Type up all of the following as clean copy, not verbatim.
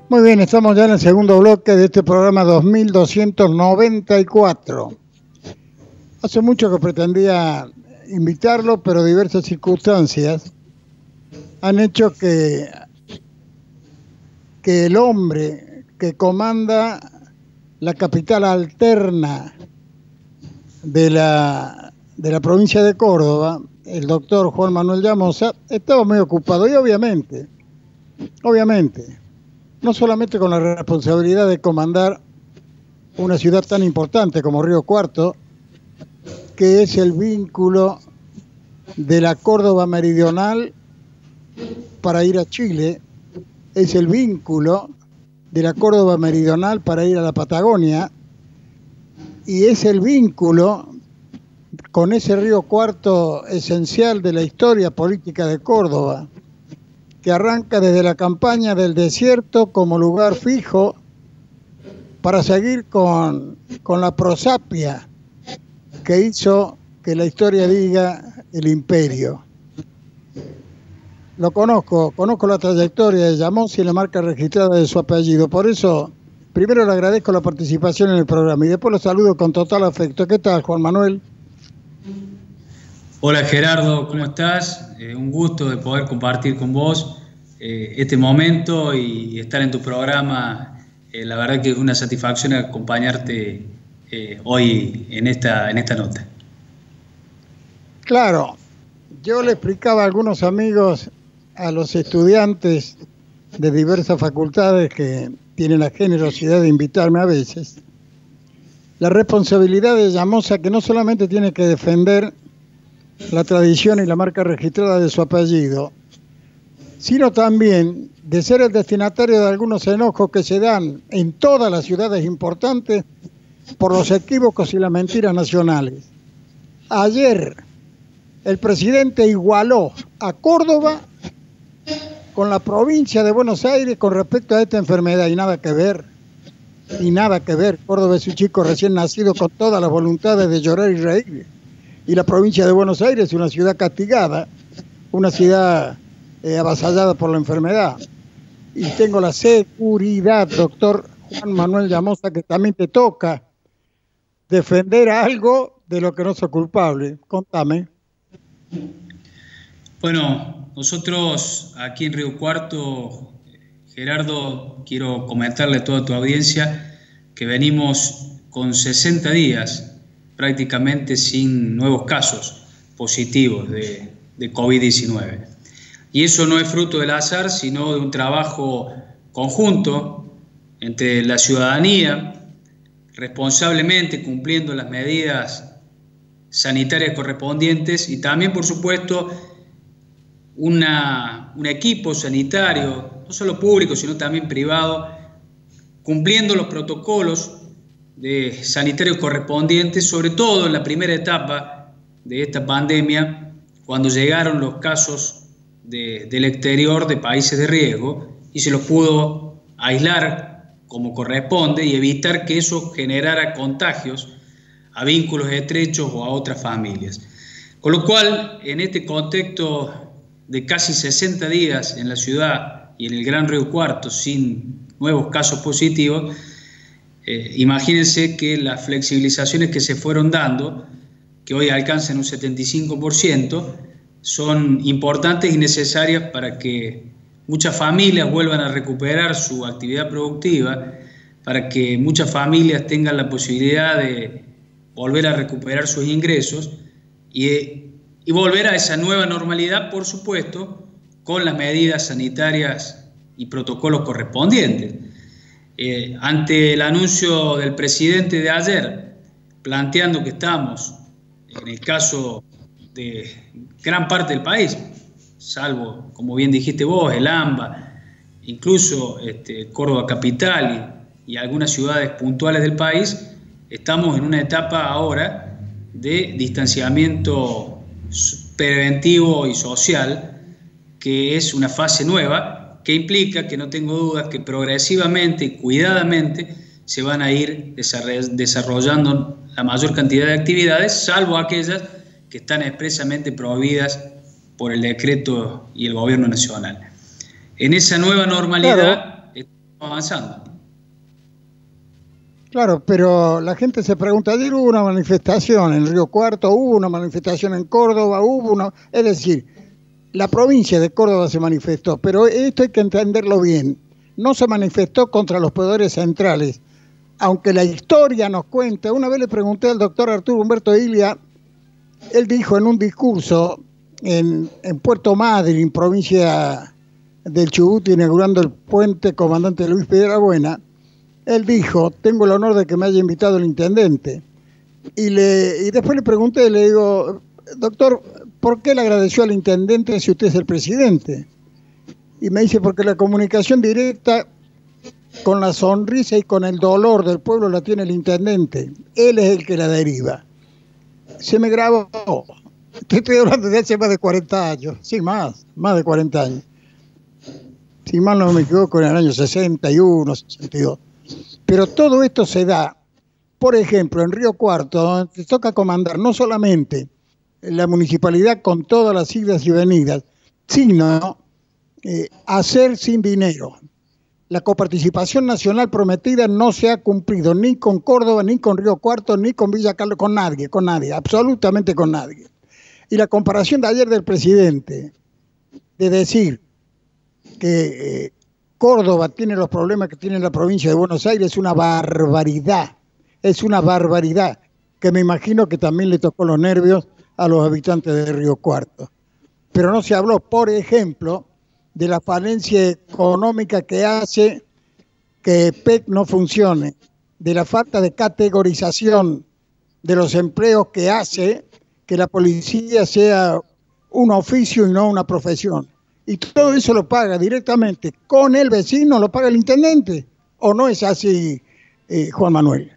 Muy bien, estamos ya en el segundo bloque de este programa 2294. Hace mucho que pretendía invitarlo, pero diversas circunstancias han hecho que el hombre que comanda la capital alterna de la provincia de Córdoba, el doctor Juan Manuel Llamosa, estaba muy ocupado y obviamente, no solamente con la responsabilidad de comandar una ciudad tan importante como Río Cuarto, que es el vínculo de la Córdoba meridional para ir a Chile, es el vínculo de la Córdoba meridional para ir a la Patagonia, y es el vínculo con ese Río Cuarto esencial de la historia política de Córdoba, que arranca desde la campaña del desierto como lugar fijo para seguir con la prosapia que hizo que la historia diga el imperio. Lo conozco la trayectoria de Llamosa y la marca registrada de su apellido. Por eso, primero le agradezco la participación en el programa y después lo saludo con total afecto. ¿Qué tal, Juan Manuel? Hola Gerardo, ¿cómo estás? Un gusto de poder compartir con vos este momento y estar en tu programa. La verdad que es una satisfacción acompañarte hoy en esta nota. Claro, yo le explicaba a algunos amigos, a los estudiantes de diversas facultades que tienen la generosidad de invitarme a veces, la responsabilidad de Llamosa, que no solamente tiene que defender la tradición y la marca registrada de su apellido, sino también de ser el destinatario de algunos enojos que se dan en todas las ciudades importantes por los equívocos y las mentiras nacionales. Ayer el presidente igualó a Córdoba con la provincia de Buenos Aires con respecto a esta enfermedad y nada que ver. Córdoba es un chico recién nacido con todas las voluntades de llorar y reír. Y la provincia de Buenos Aires es una ciudad castigada, una ciudad avasallada por la enfermedad. Y tengo la seguridad, doctor Juan Manuel Llamosa, que también te toca defender algo de lo que no sos culpable. Contame. Bueno, nosotros aquí en Río Cuarto, Gerardo, quiero comentarle a toda tu audiencia que venimos con 60 días prácticamente sin nuevos casos positivos de COVID-19. Y eso no es fruto del azar, sino de un trabajo conjunto entre la ciudadanía, responsablemente cumpliendo las medidas sanitarias correspondientes, y también, por supuesto, un equipo sanitario, no solo público, sino también privado, cumpliendo los protocolos sanitarios correspondientes, sobre todo en la primera etapa de esta pandemia, cuando llegaron los casos del exterior de países de riesgo y se los pudo aislar como corresponde y evitar que eso generara contagios a vínculos estrechos o a otras familias. Con lo cual, en este contexto de casi 60 días en la ciudad y en el Gran Río Cuarto sin nuevos casos positivos, imagínense que las flexibilizaciones que se fueron dando, que hoy alcanzan un 75%, son importantes y necesarias para que muchas familias vuelvan a recuperar su actividad productiva, para que muchas familias tengan la posibilidad de volver a recuperar sus ingresos y volver a esa nueva normalidad, por supuesto, con las medidas sanitarias y protocolos correspondientes. Ante el anuncio del presidente de ayer, planteando que estamos, en el caso de gran parte del país, salvo, como bien dijiste vos, el AMBA, incluso Córdoba capital y algunas ciudades puntuales del país, estamos en una etapa ahora de distanciamiento preventivo y social, que es una fase nueva, que implica, que no tengo dudas, que progresivamente y cuidadamente se van a ir desarrollando la mayor cantidad de actividades, salvo aquellas que están expresamente prohibidas por el decreto y el gobierno nacional. En esa nueva normalidad, claro, avanzando. Claro, pero la gente se pregunta, ayer hubo una manifestación en Río Cuarto, hubo una manifestación en Córdoba, es decir, la provincia de Córdoba se manifestó, pero esto hay que entenderlo bien, no se manifestó contra los poderes centrales, aunque la historia nos cuenta. Una vez le pregunté al doctor Arturo Humberto Ilia, él dijo en un discurso en Puerto Madryn, provincia del Chubut, inaugurando el puente Comandante Luis Piedrabuena, él dijo, tengo el honor de que me haya invitado el intendente. Y después le pregunté, le digo, doctor, ¿por qué le agradeció al intendente si usted es el presidente? Y me dice, porque la comunicación directa con la sonrisa y con el dolor del pueblo la tiene el intendente. Él es el que la deriva. Se me grabó. Estoy hablando de hace más de 40 años. Sí, más de 40 años. Si mal no me equivoco, en el año 61, 62. Pero todo esto se da, por ejemplo, en Río Cuarto, donde te toca comandar no solamente la municipalidad con todas las idas y venidas, sino hacer sin dinero. La coparticipación nacional prometida no se ha cumplido ni con Córdoba, ni con Río Cuarto, ni con Villa Carlos, con nadie, absolutamente con nadie. Y la comparación de ayer del presidente, de decir que Córdoba tiene los problemas que tiene la provincia de Buenos Aires, es una barbaridad que me imagino que también le tocó los nervios a los habitantes de Río Cuarto. Pero no se habló, por ejemplo, de la falencia económica que hace que PEC no funcione, de la falta de categorización de los empleos que hace que la policía sea un oficio y no una profesión. Y todo eso lo paga directamente con el vecino, lo paga el intendente. ¿O no es así, Juan Manuel?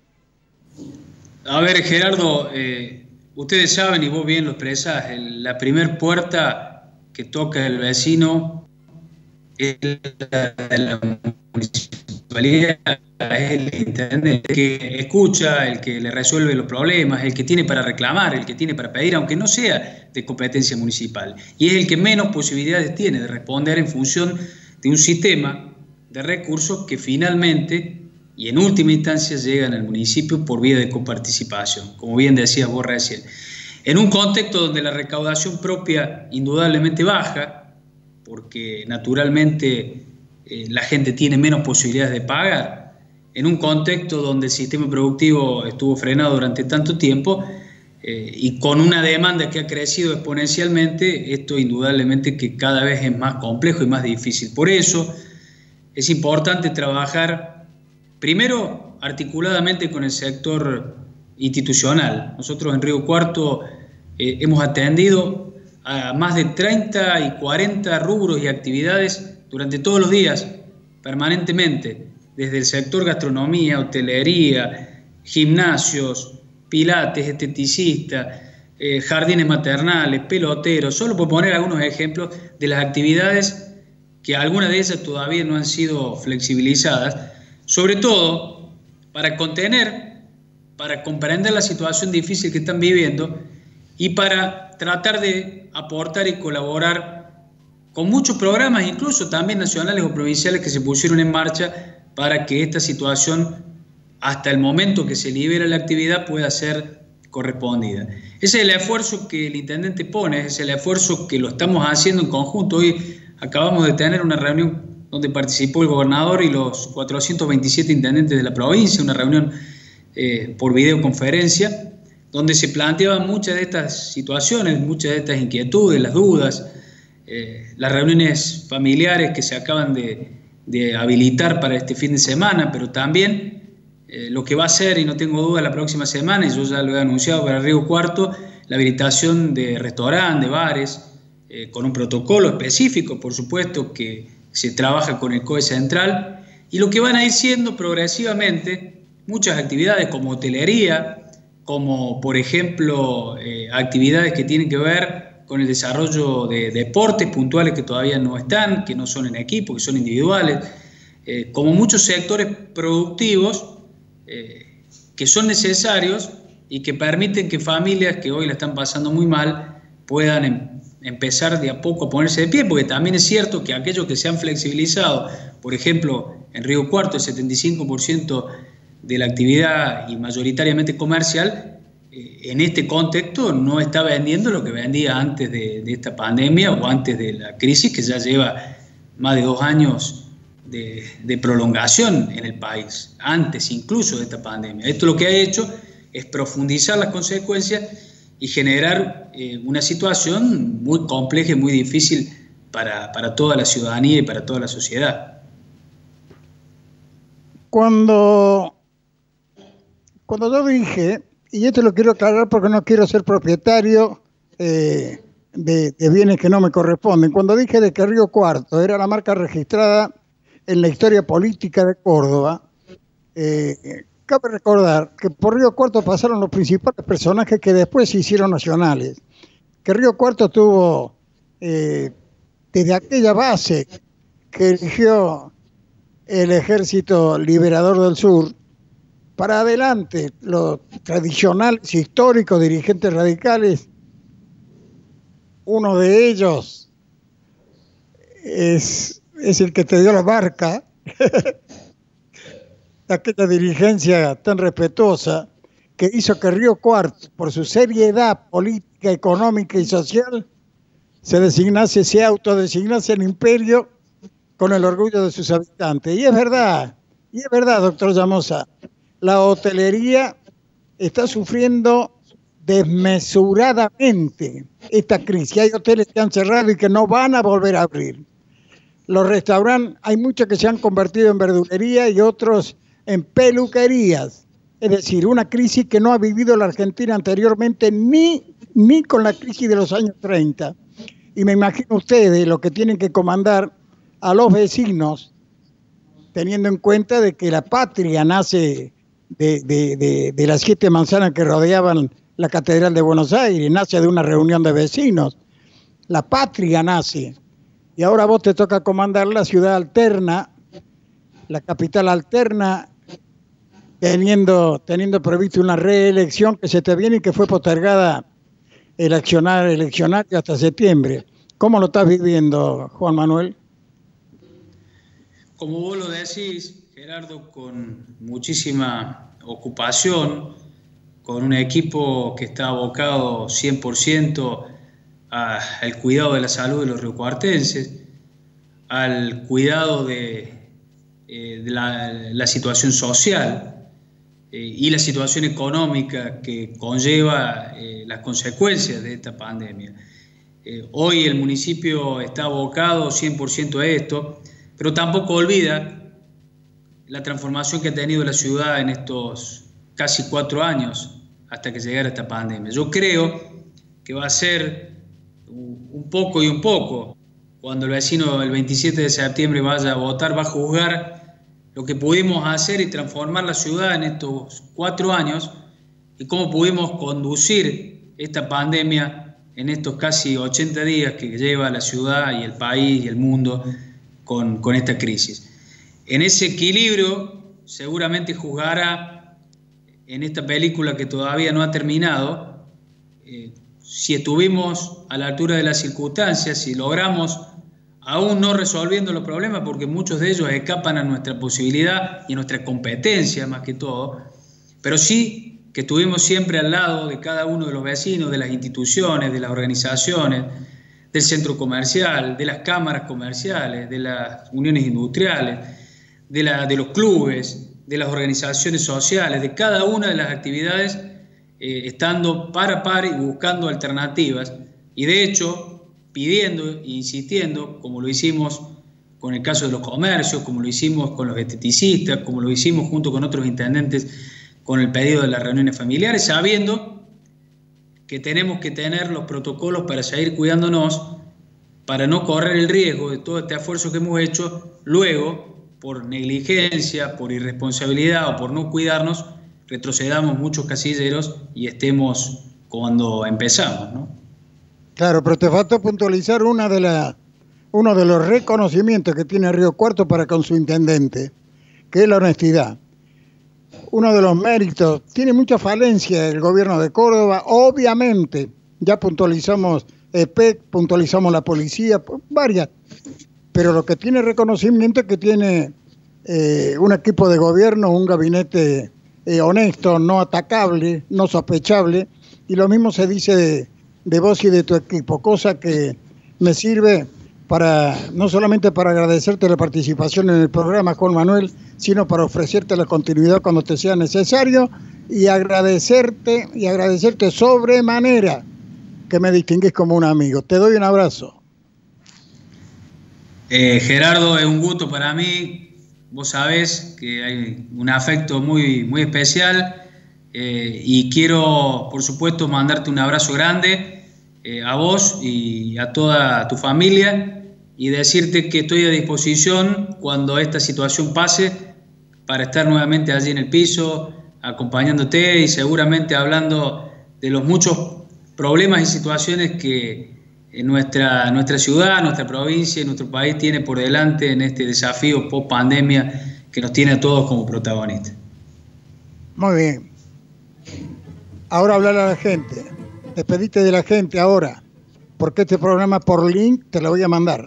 A ver, Gerardo, ustedes saben, y vos bien lo expresás, la primer puerta que toca el vecino es la de la municipalidad, es el intendente, el que escucha, el que le resuelve los problemas, el que tiene para reclamar, el que tiene para pedir, aunque no sea de competencia municipal. Y es el que menos posibilidades tiene de responder en función de un sistema de recursos que finalmente y en última instancia llegan al municipio por vía de coparticipación, como bien decías vos recién. En un contexto donde la recaudación propia indudablemente baja, porque naturalmente la gente tiene menos posibilidades de pagar, en un contexto donde el sistema productivo estuvo frenado durante tanto tiempo y con una demanda que ha crecido exponencialmente, esto indudablemente que cada vez es más complejo y más difícil. Por eso es importante trabajar primero articuladamente con el sector institucional. Nosotros en Río Cuarto hemos atendido a más de 30 y 40 rubros y actividades durante todos los días, permanentemente, desde el sector gastronomía, hotelería, gimnasios, pilates, esteticistas, jardines maternales, peloteros, solo por poner algunos ejemplos de las actividades que algunas de ellas todavía no han sido flexibilizadas, sobre todo para contener, para comprender la situación difícil que están viviendo y para tratar de aportar y colaborar con muchos programas, incluso también nacionales o provinciales, que se pusieron en marcha para que esta situación, hasta el momento que se libera la actividad, pueda ser correspondida. Ese es el esfuerzo que el intendente pone, ese es el esfuerzo que lo estamos haciendo en conjunto. Hoy acabamos de tener una reunión donde participó el gobernador y los 427 intendentes de la provincia, una reunión por videoconferencia, donde se planteaban muchas de estas situaciones, muchas de estas inquietudes, las dudas, las reuniones familiares que se acaban de habilitar para este fin de semana, pero también lo que va a ser, y no tengo duda, la próxima semana, y yo ya lo he anunciado para Río Cuarto, la habilitación de restaurantes, de bares, con un protocolo específico, por supuesto, que se trabaja con el COE Central, y lo que van a ir siendo progresivamente muchas actividades como hotelería, como por ejemplo actividades que tienen que ver con el desarrollo de deportes puntuales que todavía no están, que no son en equipo, que son individuales, como muchos sectores productivos que son necesarios y que permiten que familias que hoy la están pasando muy mal puedan empezar de a poco a ponerse de pie, porque también es cierto que aquellos que se han flexibilizado, por ejemplo, en Río Cuarto el 75% de la actividad y mayoritariamente comercial, en este contexto no está vendiendo lo que vendía antes de esta pandemia o antes de la crisis, que ya lleva más de 2 años de prolongación en el país, antes incluso de esta pandemia. Esto lo que ha hecho es profundizar las consecuencias y generar una situación muy compleja y muy difícil para toda la ciudadanía y para toda la sociedad. Cuando yo dije, y esto lo quiero aclarar porque no quiero ser propietario de bienes que no me corresponden, cuando dije de que Río Cuarto era la marca registrada en la historia política de Córdoba, cabe recordar que por Río Cuarto pasaron los principales personajes que después se hicieron nacionales, que Río Cuarto tuvo desde aquella base que eligió el Ejército Liberador del Sur, para adelante, los tradicionales históricos dirigentes radicales, uno de ellos es el que te dio la marca, aquella dirigencia tan respetuosa que hizo que Río Cuarto, por su seriedad política, económica y social, se autodesignase el imperio con el orgullo de sus habitantes. Y es verdad, doctor Llamosa, la hotelería está sufriendo desmesuradamente esta crisis. Hay hoteles que han cerrado y que no van a volver a abrir. Los restaurantes, hay muchos que se han convertido en verdulería y otros en peluquerías. Es decir, una crisis que no ha vivido la Argentina anteriormente ni con la crisis de los años 30. Y me imagino ustedes lo que tienen que comandar a los vecinos, teniendo en cuenta de que la patria nace de las 7 manzanas que rodeaban la Catedral de Buenos Aires, nace de una reunión de vecinos. La patria nace. Y ahora vos te toca comandar la ciudad alterna, la capital alterna, teniendo previsto una reelección que se te viene y que fue postergada el eleccionario hasta septiembre. ¿Cómo lo estás viviendo, Juan Manuel? Como vos lo decís, Gerardo, con muchísima ocupación, con un equipo que está abocado 100% al cuidado de la salud de los riocuartenses, al cuidado de la situación social y la situación económica que conlleva las consecuencias de esta pandemia. Hoy el municipio está abocado 100% a esto, pero tampoco olvida la transformación que ha tenido la ciudad en estos casi 4 años hasta que llegara esta pandemia. Yo creo que va a ser un poco y un poco. Cuando el vecino el 27 de septiembre vaya a votar, va a juzgar lo que pudimos hacer y transformar la ciudad en estos 4 años y cómo pudimos conducir esta pandemia en estos casi 80 días que lleva la ciudad y el país y el mundo con esta crisis. En ese equilibrio seguramente juzgará en esta película que todavía no ha terminado si estuvimos a la altura de las circunstancias, si logramos, aún no resolviendo los problemas, porque muchos de ellos escapan a nuestra posibilidad y a nuestra competencia más que todo, pero sí que estuvimos siempre al lado de cada uno de los vecinos, de las instituciones, de las organizaciones, del centro comercial, de las cámaras comerciales, de las uniones industriales, de los clubes, de las organizaciones sociales, de cada una de las actividades, estando par a par y buscando alternativas, y de hecho pidiendo e insistiendo, como lo hicimos con el caso de los comercios, como lo hicimos con los esteticistas, como lo hicimos junto con otros intendentes con el pedido de las reuniones familiares, sabiendo que tenemos que tener los protocolos para seguir cuidándonos, para no correr el riesgo de todo este esfuerzo que hemos hecho, luego, por negligencia, por irresponsabilidad o por no cuidarnos, retrocedamos muchos casilleros y estemos cuando empezamos, ¿no? Claro, pero te faltó puntualizar uno de los reconocimientos que tiene Río Cuarto para con su intendente, que es la honestidad. Uno de los méritos, tiene mucha falencia el gobierno de Córdoba, obviamente, ya puntualizamos EPEC, puntualizamos la policía, varias, pero lo que tiene reconocimiento es que tiene un equipo de gobierno, un gabinete honesto, no atacable, no sospechable, y lo mismo se dice de vos y de tu equipo, cosa que me sirve para no solamente para agradecerte la participación en el programa, Juan Manuel, sino para ofrecerte la continuidad cuando te sea necesario y agradecerte sobremanera que me distinguís como un amigo. Te doy un abrazo. Gerardo, es un gusto para mí. Vos sabés que hay un afecto muy, muy especial y quiero, por supuesto, mandarte un abrazo grande a vos y a toda tu familia y decirte que estoy a disposición cuando esta situación pase para estar nuevamente allí en el piso, acompañándote y seguramente hablando de los muchos problemas y situaciones que nuestra ciudad, nuestra provincia y nuestro país tiene por delante en este desafío post-pandemia que nos tiene a todos como protagonistas. Muy bien. Ahora hablar a la gente. Despedite de la gente ahora, porque este programa por link te lo voy a mandar.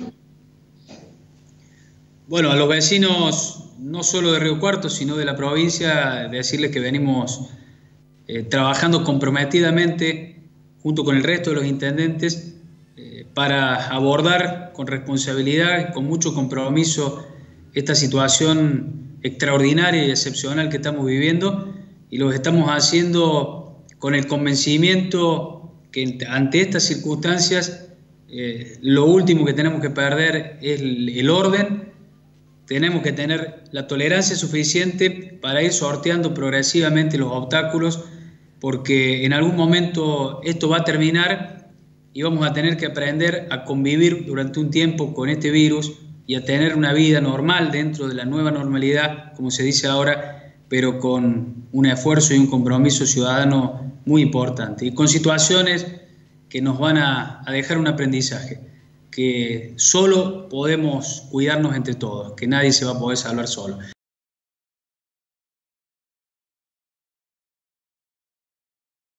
Bueno, a los vecinos, no solo de Río Cuarto, sino de la provincia, decirles que venimos trabajando comprometidamente junto con el resto de los intendentes para abordar con responsabilidad y con mucho compromiso esta situación extraordinaria y excepcional que estamos viviendo, y lo estamos haciendo con el convencimiento que ante estas circunstancias lo último que tenemos que perder es el orden. Tenemos que tener la tolerancia suficiente para ir sorteando progresivamente los obstáculos, porque en algún momento esto va a terminar y vamos a tener que aprender a convivir durante un tiempo con este virus y a tener una vida normal dentro de la nueva normalidad, como se dice ahora, pero con un esfuerzo y un compromiso ciudadano muy importante y con situaciones que nos van a dejar un aprendizaje, que solo podemos cuidarnos entre todos, que nadie se va a poder salvar solo.